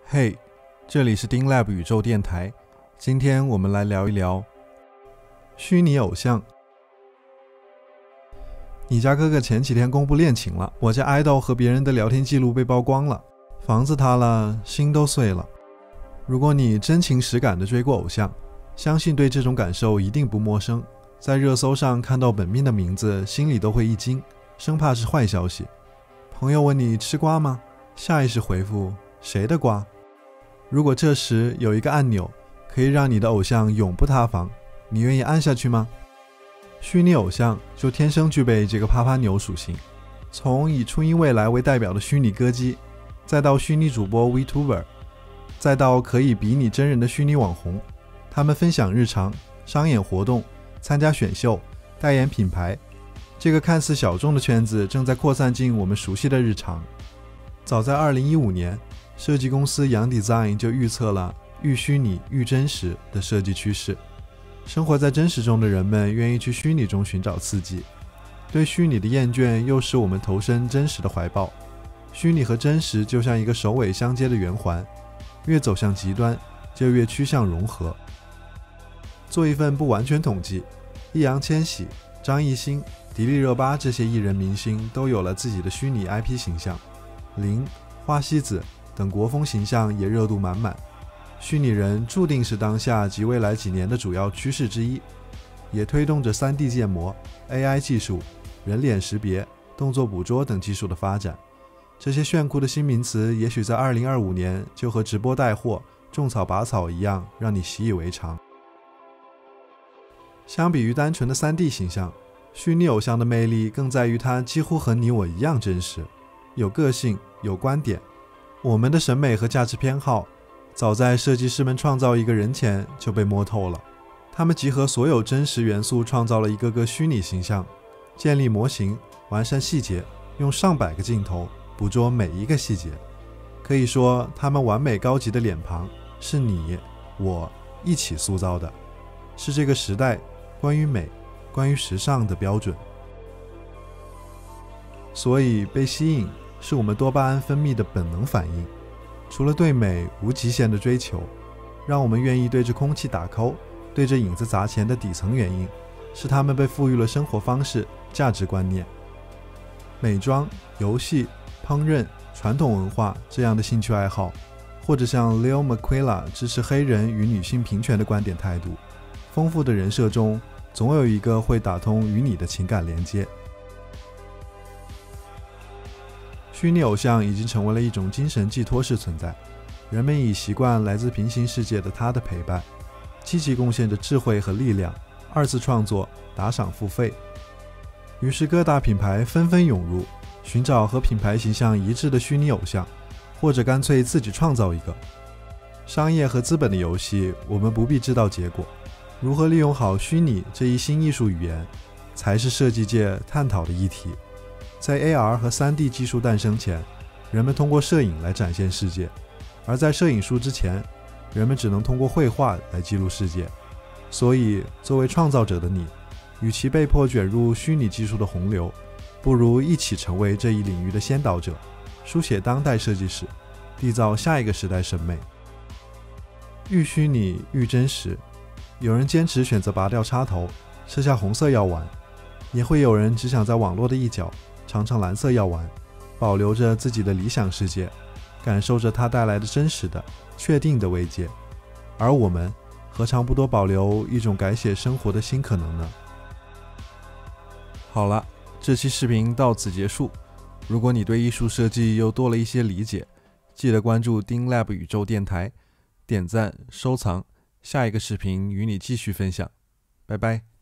嘿，这里是丁 Lab 宇宙电台，今天我们来聊一聊虚拟偶像。你家哥哥前几天公布恋情了，我家爱豆和别人的聊天记录被曝光了，房子塌了，心都碎了。如果你真情实感地追过偶像，相信对这种感受一定不陌生。在热搜上看到本命的名字，心里都会一惊，生怕是坏消息。朋友问你吃瓜吗？下意识回复谁的瓜？如果这时有一个按钮可以让你的偶像永不塌房，你愿意按下去吗？虚拟偶像就天生具备这个啪啪牛属性，从以初音未来为代表的虚拟歌姬，再到虚拟主播 VTuber， 再到可以比拟真人的虚拟网红，他们分享日常、商演活动、参加选秀、代言品牌，这个看似小众的圈子正在扩散进我们熟悉的日常。早在2015年，设计公司 Young Design 就预测了愈虚拟愈真实的设计趋势。生活在真实中的人们愿意去虚拟中寻找刺激，对虚拟的厌倦又使我们投身真实的怀抱。虚拟和真实就像一个首尾相接的圆环，越走向极端就越趋向融合。做一份不完全统计，易烊千玺、张艺兴、迪丽热巴这些艺人明星都有了自己的虚拟 IP 形象，林、花西子等国风形象也热度满满。虚拟人注定是当下及未来几年的主要趋势之一，也推动着 3D 建模、AI 技术、人脸识别、动作捕捉等技术的发展。这些炫酷的新名词也许在2025年就和直播带货、种草拔草一样，让你习以为常。相比于单纯的 3D 形象，虚拟偶像的魅力更在于它几乎和你我一样真实，有个性，有观点。我们的审美和价值偏好早在设计师们创造一个人前就被摸透了，他们集合所有真实元素创造了一个个虚拟形象，建立模型，完善细节，用上百个镜头捕捉每一个细节。可以说他们完美高级的脸庞是你我一起塑造的，是这个时代关于美、关于时尚的标准。所以被吸引是我们多巴胺分泌的本能反应。除了对美无极限的追求，让我们愿意对着空气打 call、 对着影子砸钱的底层原因，是他们被赋予了生活方式、价值观念。美妆、游戏、烹饪、传统文化这样的兴趣爱好，或者像 Leo McQuilla 支持黑人与女性平权的观点态度，丰富的人设中总有一个会打通与你的情感连接。虚拟偶像已经成为了一种精神寄托式存在，人们已习惯来自平行世界的他的陪伴，积极贡献着智慧和力量，二次创作，打赏付费。于是各大品牌纷纷涌入，寻找和品牌形象一致的虚拟偶像，或者干脆自己创造一个。商业和资本的游戏，我们不必知道结果，如何利用好虚拟这一新艺术语言，才是设计界探讨的议题。在 AR 和 3D 技术诞生前，人们通过摄影来展现世界，而在摄影术之前，人们只能通过绘画来记录世界。所以作为创造者的你，与其被迫卷入虚拟技术的洪流，不如一起成为这一领域的先导者，书写当代设计史，缔造下一个时代审美。愈虚拟愈真实，有人坚持选择拔掉插头，吃下红色药丸，也会有人只想在网络的一角尝尝蓝色药丸，保留着自己的理想世界，感受着它带来的真实的、确定的慰藉。而我们何尝不多保留一种改写生活的新可能呢？好了，这期视频到此结束。如果你对艺术设计又多了一些理解，记得关注丁 Lab 宇宙电台，点赞、收藏，下一个视频与你继续分享。拜拜。